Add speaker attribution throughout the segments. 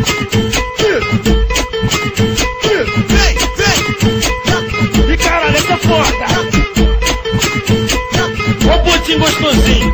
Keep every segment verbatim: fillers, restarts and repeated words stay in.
Speaker 1: Vem, vem!
Speaker 2: E caralho, essa foda! Ô putinho gostosinho!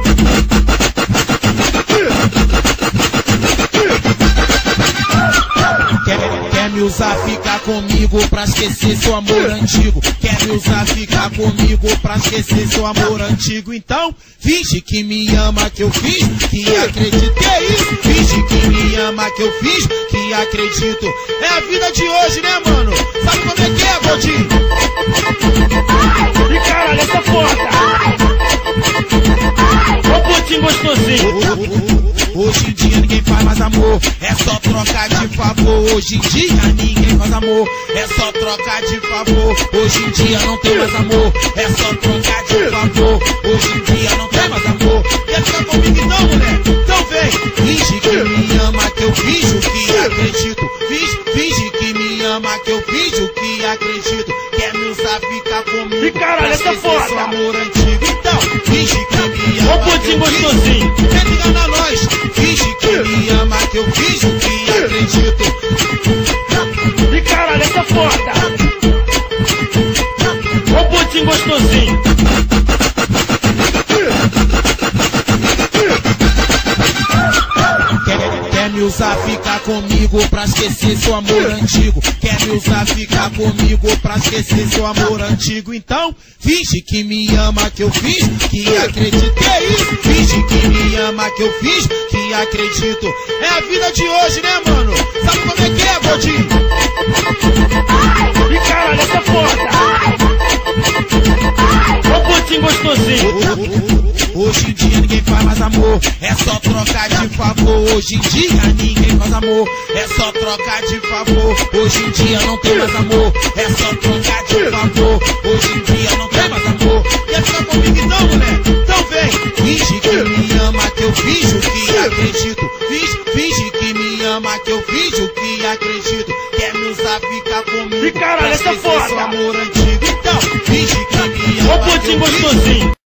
Speaker 1: Quer, quer me usar, ficar comigo pra esquecer seu amor antigo. Quer me usar, ficar comigo pra esquecer seu amor antigo. Então, finge que me ama, que eu fiz, que acredito. Que é isso? Finge que me ama, que eu fiz, que acredito. É a vida de hoje, né, mano? Sabe como é que é, Gordinho?
Speaker 2: E caralho, essa foda! Ô putinho gostosinho!
Speaker 1: Hoje em dia ninguém faz mais amor, é só trocar de favor. Hoje em dia ninguém faz amor, é só trocar de favor. Hoje em dia não tem mais amor, é só trocar de favor. Hoje em dia não tem mais amor. Quer ficar comigo então, mulher? Então vem. Finge que me ama, que eu finjo que acredito. Finge, finge que me ama, que eu finjo que acredito. Quer me usar, ficar comigo.
Speaker 2: E caralho, essa foda!
Speaker 1: Seu amor antigo. Então, finge que me ama.
Speaker 2: Ô putinho gostosinho!
Speaker 1: Quer ligar nós? Finge que me ama, que eu finjo que acredito.
Speaker 2: E caralho, essa foda! Ô putinho gostosinho!
Speaker 1: Quer, quer me usar, ficar comigo pra esquecer seu amor antigo. Quer me usar, ficar comigo pra esquecer seu amor antigo. Então, finge que me ama, que eu fiz, que acredito. Que é isso? Finge que me ama, que eu fiz, que acredito. É a vida de hoje, né, mano? Sabe como é que é, Gordinho?
Speaker 2: E caralho, essa foda! Ô putinho gostosinho!
Speaker 1: Hoje em dia ninguém faz mais amor, é só trocar de favor. Hoje em dia ninguém faz amor, é só trocar de favor. Hoje em dia não tem mais amor, é só trocar de favor. Hoje em dia não tem mais amor. Quer ficar comigo então, mulher? Então vem. Finge que me ama, que eu finjo que acredito. Finge, finge que me ama, que eu finjo que acredito. Quer me usar, ficar comigo.
Speaker 2: E caralho, essa foda!
Speaker 1: Seu amor antigo. Então, finge que me ama.
Speaker 2: Ô putinho gostosinho!